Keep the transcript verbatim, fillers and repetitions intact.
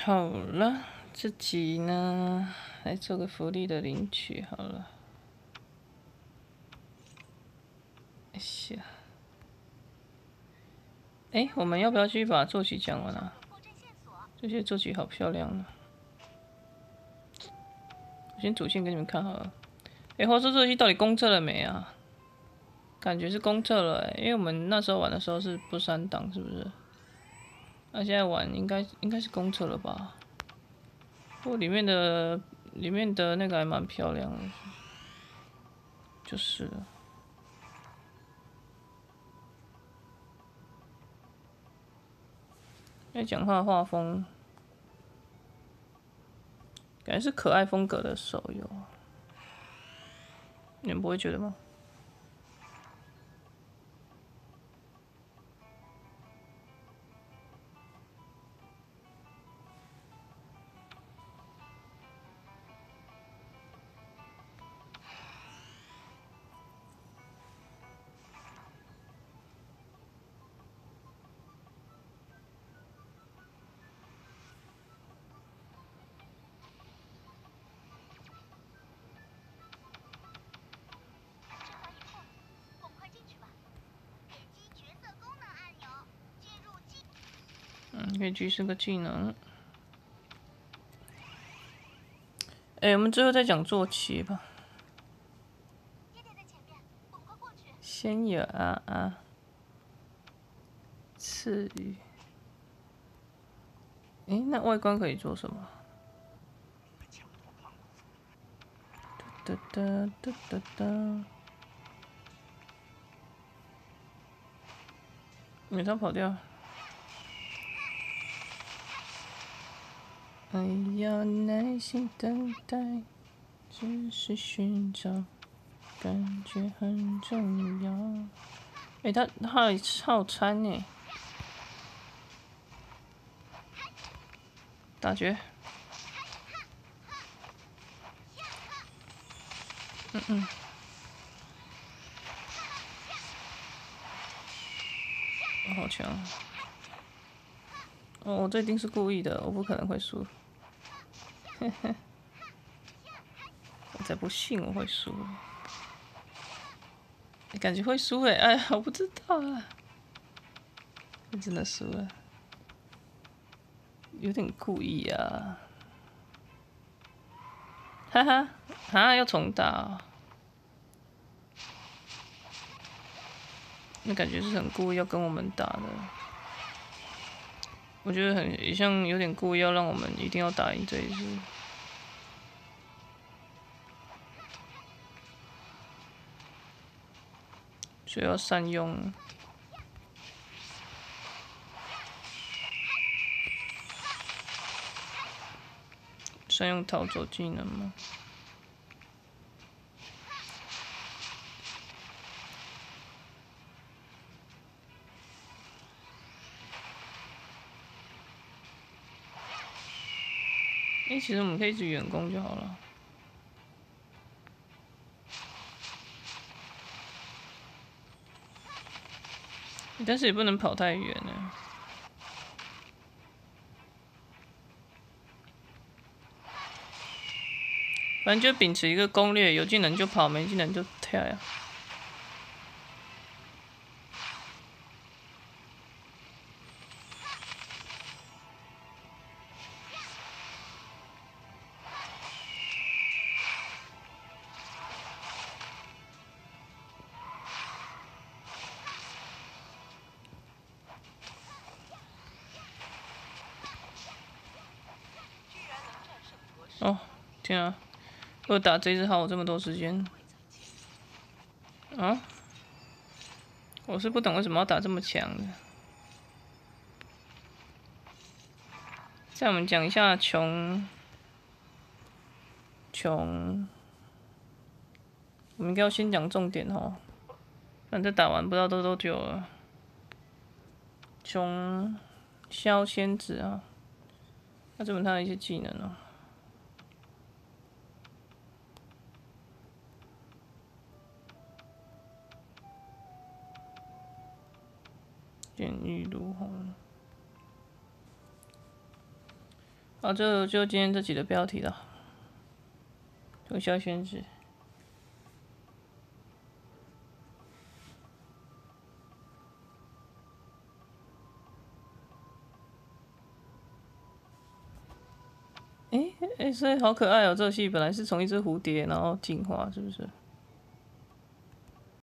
好了，这集呢来做个福利的领取好了。哎呀，哎，我们要不要继续把坐骑讲完啊？这些坐骑好漂亮啊！我先主线给你们看好了。哎，火车坐骑到底公测了没啊？感觉是公测了哎，因为我们那时候玩的时候是不删档，是不是？那现在玩应该应该是公测了吧？不过里面的里面的那个还蛮漂亮的，就是了。因为讲话画风，感觉是可爱风格的手游，你们不会觉得吗？嗯，可以举是个技能。哎、欸，我们最后再讲坐骑吧。先有啊啊，赐予。哎、欸，那外观可以做什么？哒哒哒哒哒。没他跑掉。哎呀，耐心等待，只是寻找，感觉很重要。哎、欸，他他好餐呢。打绝。嗯嗯。我好强。哦，我这一定是故意的，我不可能会输。嘿嘿。我才不信我会输。感觉会输哎，哎呀，我不知道啊。你真的输了，有点故意啊。哈哈，啊，要重打、哦。那感觉是很故意要跟我们打的。我觉得很像有点故意要让我们一定要打赢这一局。所以要善用。善用逃走技能吗？哎、欸，其实我们可以一直远攻就好了。但是也不能跑太远了。反正就秉持一个攻略，有技能就跑，没技能就跳呀。哦，天啊！我打这只号我这么多时间。啊？我是不懂为什么要打这么强的。再我们讲一下穷，穷，我们应该要先讲重点哦。反正打完不知道都多久了。穷萧仙子啊，那这本他的一些技能哦。典狱如虹。 好，这就今天这集的标题了。九霄宣纸。哎、欸、哎、欸，所以好可爱哦！这个戏本来是从一只蝴蝶，然后进化，是不是？